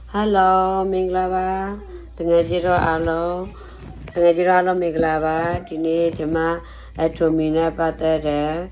Hello, Minglava. Tengajiro alo. Tengajiro alo Minglava. Tini cuma atomina batera.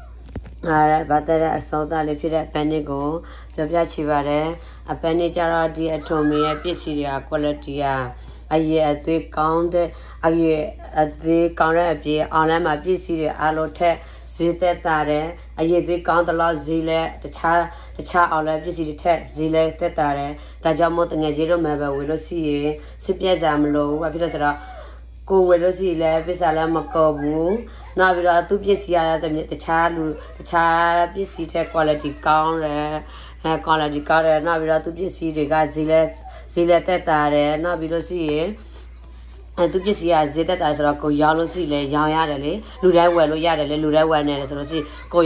Batera asauda lepira panigo. Pia chivare. A penny jara di atomia pisiria qualitia. Aye at the count. Aye at the counter on my pisiria alote. Zete tare, a ye count the law zile, the cha all the city tet, zile tetare, Tajamot and a zero member will see, Sipia Zamlo, Apitasa, go will see, Bisalam Cobu, Navira to Pisia, the child, the child, Pisita quality count, quality car, Navira to Pisi, the guy zile tetare, Navilo see. And to see as it as a go yellow sea, Yayale, Luda well, Yadale, Luda one, and so see, go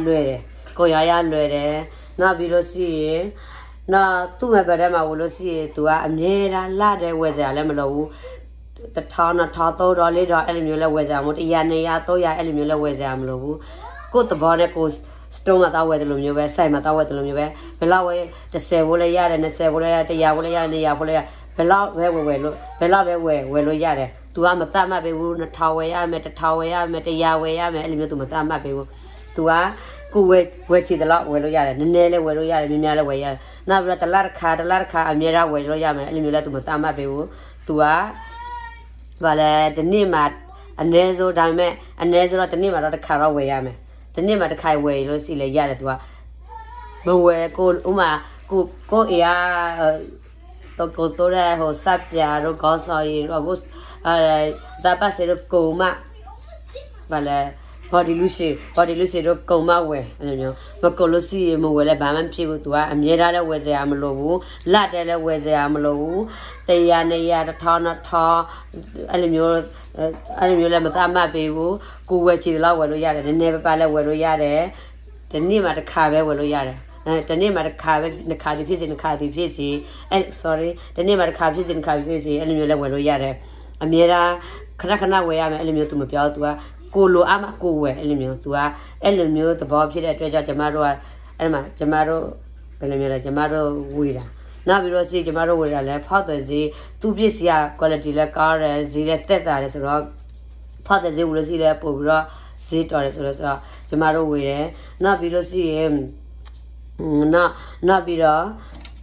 Yaya Lure, now below see. Now, to my bedama will see to a near ladder with a lemelo, the town of Tato or later Elimula with a Yana Toya Elimula with a amlo. Go to Bonacos, stone at our Lumu, Sam at our Lumu, below the Sevola Yard and the Sevola, the Yavola and the Yavola. Below where yare. To Amatama Bewu, the tower, I met the tower, I met the Yahweh, I met Elimatu Matama Bewu. To a good wait, the lot where yare, the Nele where yare, Minella way. Now let the Larka, and Mira where Yama, Elimatu Matama Bewu. To a Vale, the name at a Nezo Dime, and Nezo at the name of the Caraway Yame. The name of the Kaiway, Lucille Yare to a. But where go Uma, go ya. Tokotore ho sapia ro gosoi ro da passe ro coma vale body luce ro coma we no ma colosi mo we le ba man phit bu tu a amye ra le we se ya ma lo bu lat de le we se ya ma lo bu taya ne ya tha na tha ai lo le ma ta mat pe bu ko we chi la we lo ya de ne pa le we lo ya de de ni ma ta kha be we lo ya de the name of the car, the car, the visit, the car, the visit, and sorry, the name of the car, visit, the car, visit, and you let well yare. Amira, Kanakana, where I'm elimio to Mapiatua, Kulu Ama Kuwe, elimio to a elimio, the Bob Hida, Treasure, Jamaro, Elma, Jamaro, Elimira, Jamaro, Wira. Now we will see Jamaro Wira left, how does he, two BCA quality like car, Zilla Theta as a rock, Pot as they will see the Pura, sit or as a Jamaro Wira. Now we will see him. Na bira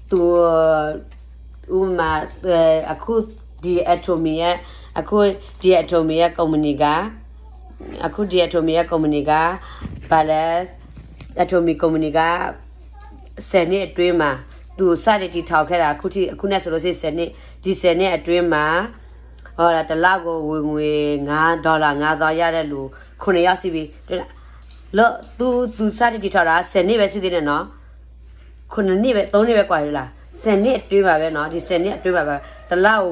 to uma aku di atomia komunika pala atomic komunika sene atwe tu sade ti thau khera aku ne so lo se sene di sene atwe ma hora ta la ko ngwe $5 5,000 ya de lu 9 yauk si bi lo tu sade ti thau da sene be si de no 9 နှစ်ပဲ3နှစ်ပဲกว่าလေလား10နှစ်အတွင်းပါပဲเนาะဒီ10နှစ်အတွင်းပါပဲတလောက်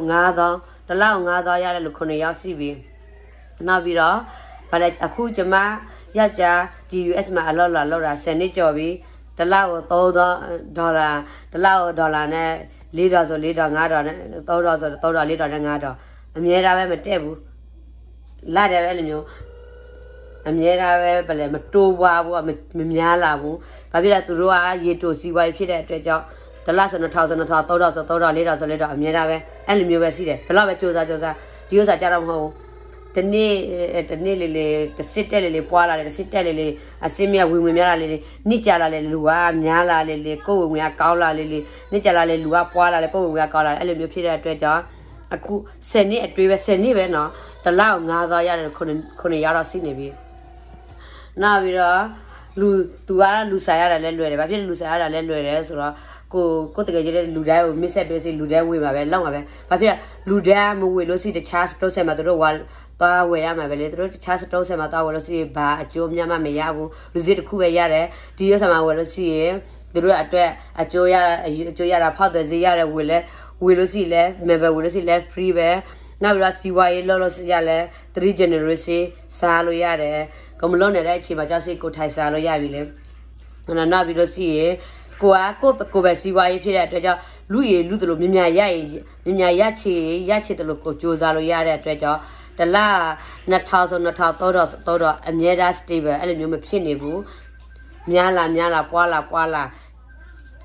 5,000ရတယ်လို့9ရောက်ရှိပြီနောက်ပြီးတော့ဗာလဲအခုကျမယောက်ျားဒီ US မှာအလောက်လောက်တာ10နှစ်ကျော်ပြီတလောက်$3တလောက်ဒေါ်လာနဲ့$4ဆို$4 $5နဲ့$3ဆို$3 $4နဲ့$5အမြဲတမ်းပဲမတက်ဘူးလာတယ်ပဲအဲ့လိုမျိုးအမြဲတမ်းပဲဗလဲမတိုးပွားဘူးမများလာဘူးဘာဖြစ်လဲသူတို့ကရေတိုစီဝိုင်းဖြစ်တဲ့အတွက်ကြောင့်တလဆို2000 3000ဆို$3 $4 $4ဆိုလည်းတော့အမြဲတမ်းပဲအဲ့လိုမျိုးပဲရှိတယ်ဘယ်တော့ပဲစူးစမ်းဒီဥစ္စာကြတော့မဟုတ်ဘူးတနေ့လေးတစ်စစ်တက်လေးပွားလာတယ်တစ်စစ်တက်လေးအစင်းမြဝင်များလာလေးနှစ်ကြလာလေးလူကများလာလေးကိုယ်ဝင်ကကောင်းလာလေးနှစ်ကြလာလေးလူကပွားလာလေးကိုယ်ဝင်ကကောင်းလာအဲ့လိုမျိုးဖြစ်တဲ့အတွက်ကြောင့်အခု10နှစ်အတွင်းပဲ10နှစ်ပဲเนาะတလောက်5,000ရတယ်9ရတော့စီးနေပြီနောက်ပြီးတော့သူကလူဆိုင်ရတာလဲလွယ်တယ်ဘာဖြစ်လူဆိုင်ရတာလဲလွယ်တယ်ဆိုတော့ကိုတကယ်ကြီးတဲ့လူတိုင်းကိုမစ်ဆက်ပေးစီလူတိုင်းဝေမှာပဲလောက်မှာပဲဘာဖြစ်လူတိုင်းမဝေလို့စီတခြားစတုံးဆက်မှာသူတို့သွားဝယ်ရမှာပဲလေသူတို့တခြားစတုံးဆက်မှာသွားဝယ်လို့စီဘာအကျိုးများမှမရဘူးလူစီတစ်ခုပဲရတယ်ဒီရဆက်မှာဝယ်လို့စီရင်သူတို့အတွက်အကျိုးရတာဖောက်တယ်စီရတယ်ဝယ်လို့စီလဲ member ဝယ်လို့စီလဲ free ပဲနောက်ပြီးတော့စီဝါရေးလောစီရလဲ3 generation စားလို့ရတယ်ကမလုံးနေတဲ့အချိန်မှာကြောက်စိတ်ကိုထိုင်စားလို့ရပြီလေနောက်ပြီးတော့စီရကိုပဲစီဝါရေးဖြစ်တဲ့အတွက်ကြောင့်လူတလို့မြရရချေတယ်လို့ကိုစူးစမ်းလို့ရတဲ့အတွက်ကြောင့်တလား2000ဆို$3အမြဲတမ်း stable အဲ့လိုမျိုးမဖြစ်နေဘူးများလာပွားလာ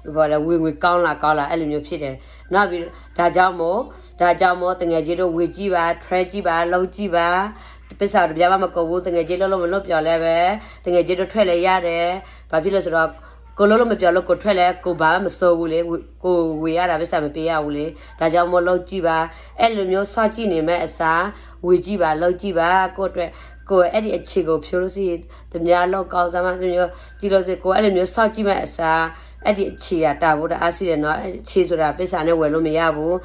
ဘောလေဝင်ကောင်းလာအဲ့လိုမျိုးဖြစ်တယ်နောက်ပြီးဒါကြောင့်မို့တငယ်ချင်းတို့ဝေကြည့်ပါ try ကြည့်ပါလုံးကြည့်ပါပစ္စည်းပြမကုန်ဘူးတငယ်ချင်းလုံးမလို့ပြောလဲပဲတငယ်ချင်းတို့ထွက်လဲရတယ်ဘာဖြစ်လို့ဆိုတော့ကိုလုံးမပြောလို့ကိုထွက်လဲကိုဘာမစိုးဘူးလေကိုဝေရတာပစ္စည်းမပေးရဘူးလေဒါကြောင့်မို့လုံးကြည့်ပါအဲ့လိုမျိုးစောင့်ကြည့်နေမဲ့အစားဝေကြည့်ပါလုံးကြည့်ပါကိုအတွက်ကိုအဲ့ဒီအခြေကိုဖြိုးလို့စီတများလောက်ကောင်းစားမှမျိုးကြည့်လို့စီကိုအဲ့လိုမျိုးစောင့်ကြည့်မဲ့အစားအဲ့ဒီအခြေကတာဖို့တအားစီတယ်နော်အခြေဆိုတာပစ္စည်းနဲ့ဝယ်လို့မရဘူး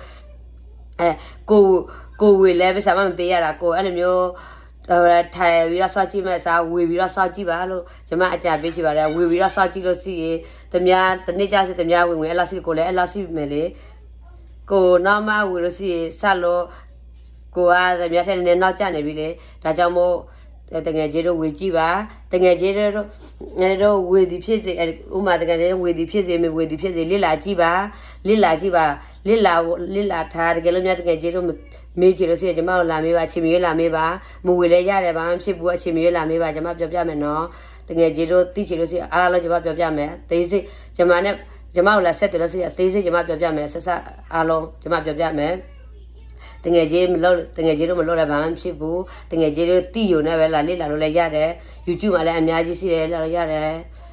ကိုဝေလဲပစ္စည်းမပေးရတာကိုအဲ့လိုမျိုးထိုင်ပြီးတော့စောင့်ကြည့်မဲ့အစားဝေပြီးတော့စောင့်ကြည့်ပါလို့ကျွန်မအကြံပေးချင်ပါတယ်ဝေပြီးတော့စောင့်ကြည့်လို့စီရင်တများတနေ့ကျစီတများဝင်အဲ့လောက်စီကိုလည်းအဲ့လောက်စီမယ်လေကိုနောက်မှဝေလို့စီဆက်လို့ကိုကတများထဲနေနောက်ကျနေပြီလေဒါကြောင့်မို့တငယ်ချင်းတို့ဝေကြည့်ပါတငယ်ချင်းတို့ဝေဒီဖြစ်စေဥမာတငယ်ချင်းဝေဒီဖြစ်စေမဝေဒီဖြစ်စေလစ်လာကြည့်ပါလစ်လာထားတကယ်လို့များတငယ်ချင်းတို့မေးချင်လို့ရှိရင်ကျွန်မတို့လာမေးပါအချိန်မရွေးလာမေးပါမဝေလဲရတယ်ဘာမှဖြစ်ဘူးအချိန်မရွေးလာမေးပါကျွန်မပြောပြမယ်နော်တငယ်ချင်းတို့သိချင်လို့ရှိရင်အားလုံးကျွန်မပြောပြမယ်သေးစိတ်ကျွန်မတို့လာဆက်တယ်လို့ရှိရင်အသေးစိတ်ကျွန်မပြောပြမယ်ဆက်အားလုံးကျွန်မပြောပြမယ်တငယ်ချင်းတို့မလုပ်လည်းဘာမှဖြစ်ဘူးတငယ်ချင်းတို့တိယုံနဲ့ပဲလာလေ့လာလို့လည်းရတယ် YouTube မှာလည်းအများကြီးရှိတယ်လာလို့ရတယ်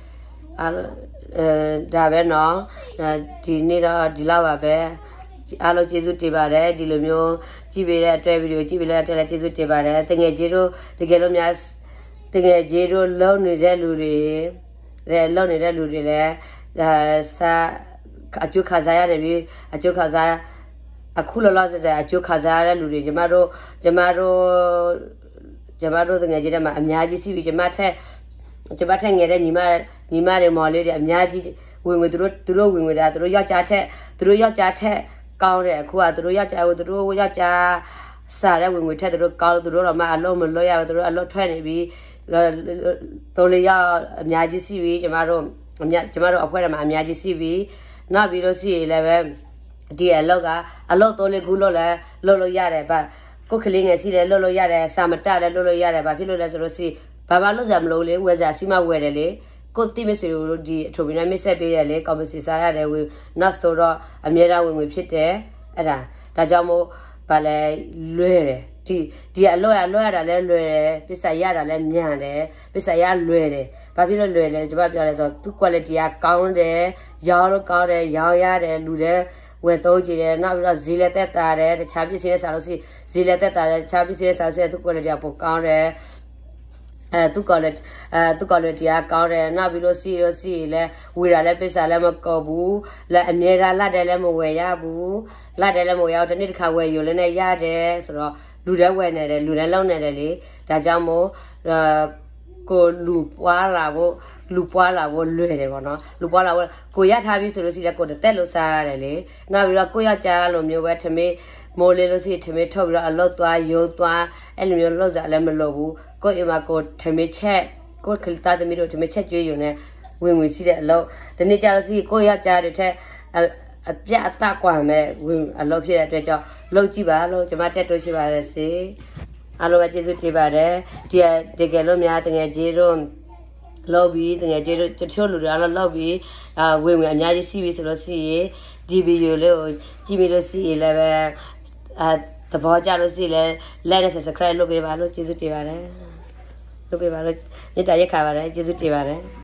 ဒါပဲနော်ဒီနေ့တော့ဒီလောက်ပါပဲအားလုံးကျေးဇူးတင်ပါတယ်ဒီလိုမျိုးကြည့်ပေးတဲ့အတွက်ဗီဒီယိုကြည့်ပေးတဲ့အတွက်လည်းကျေးဇူးတင်ပါတယ်တငယ်ချင်းတို့တကယ်လို့များတငယ်ချင်းတို့လုံနေတဲ့လူတွေလည်းစာအကျိုးခစားရတယ်ပြီးအကျိုးခစားအခုလောလောဆယ်အကျိုးခစားရတဲ့လူတွေကျမတို့တငယ်ချင်းတွေမှာအများကြီးရှိပြီကျမထက်ငယ်တဲ့ညီမတွေမော်လေးတွေအများကြီးဝင်သူတို့ဝင်တာသူတို့ယောက်ျားထက်ကောင်းတယ်အခုကသူတို့ယောက်ျားစားတဲ့ဝင်ထက်သူတို့ကောင်းသူတို့တော့မှအလုံးမလွတ်ရဘူးသူတို့အလုံးထွက်နေပြီတော်လေးရောက်အများကြီးရှိပြီကျမတို့အဖွဲ့ထဲမှာအများကြီးရှိပြီနောက်ပြီးတော့ရှိရလည်းပဲဒီအလောတော်လေးခုလို့ရတယ်ဗျကိုကလေးငယ်ရှိတယ်လို့ရတယ်စာမတတယ်လို့ရတယ်ဗျဖြစ်လို့လဲဆိုလို့ရှိဘာလို့စရာမလို့လေဝယ်စရာစီမဝယ်တယ်လေကိုတိမဆွေတို့ဒီအထုပ်ပြီးနဲ့မဆက်ပေးတယ်လေကော်မစီစားရတယ်ဝင်နောက်ဆိုတော့အမြဲတမ်းဝင်ဖြစ်တယ်အဲ့ဒါကြောင့်မို့ဗာလဲလွဲတယ်ဒီအလောရတာလဲလွယ်တယ်ပစ္စည်းရတာလဲမြန်တယ်ပစ္စည်းရလွယ်တယ်ဘာဖြစ်လို့လွယ်လဲကျွန်မပြောလဲဆိုတော့သူ quality ကကောင်းတယ်ရောင်းလို့ကောင်းတယ်ရောင်းရတယ်လူတွေဝယ်သုံးကြည့်တယ်နောက်ပြီးတော့ဈေးလည်းတက်တာတယ်တခြားပစ္စည်းနဲ့စားလို့ဈေးလည်းတက်တာတယ်တခြားပစ္စည်းနဲ့စားသူ quality ကပိုကောင်းတယ်သူ quality ကကောင်းတယ်နောက်ပြီးလို့စီလဲဝေတာလဲပစ္စည်းလည်းမကောဘူးလက်အမြဲတမ်းလက်တယ်လည်းမဝယ်ရဘူးလက်တယ်လည်းမဝယ်ရဘူးတစ်နေ့တစ်ခါဝယ်ယူလည်းနဲ့ရတယ်ဆိုတော့လူတွေဝယ်နေတယ်လူတွေလုံးနေတယ်လေဒါကြောင့်မို့ကိုလူပွားလာဖို့လွယ်တယ်ပေါ့နော်လူပွားလာဖို့ကိုရထားပြီဆိုလို့ရှိရင်ကိုတက်လို့စားရတယ်လေနောက်ပြီးတော့ကိုရကြားလိုမျိုးပဲထမင်းမိုးလေးလို့ရှိရင်ထမင်းထုတ်ပြီးတော့အလုတ်သွားရုံးသွားအဲ့လိုမျိုးလုပ်စားလည်းမလုပ်ဘူးကိုအိမ်မှာကိုထမင်းချက်ကိုခလတာသမီးတို့ထမင်းချက်ကျွေးယူနေဝင်ရှိတဲ့အလုတ်ဒီနေ့ကျတော့ရှိကိုရကြားတဲ့ထက်အပြတ်အသကွာမဲ့ဝင်အလုတ်ဖြစ်တဲ့အတွက်ကြောင့်လုပ်ကြည့်ပါလို့ကျွန်မတက်တိုးရှိပါတယ်စီအားလုံးပဲကျေးဇူးတင်ပါတယ်ဒီတကယ်လို့များတကယ်ကြီးတို့လောက်ပြီးတကယ်ကြီးတို့တချို့လူတွေကတော့လောက်ပြီးဝင်အများကြီးစီးပြီးဆိုလို့ရှိရင်ဒီဗီဒီယိုလေးကိုကြည့်ပြီးလို့ရှိရင်လည်းပဲသဘောကျလို့ရှိရင်လည်း like နဲ့ subscribe လုပ်ပေးပါလို့ကျေးဇူးတင်ပါတယ်လုပ်ပေးပါလို့မေတ္တာရက်ခါပါတယ်ကျေးဇူးတင်ပါတယ်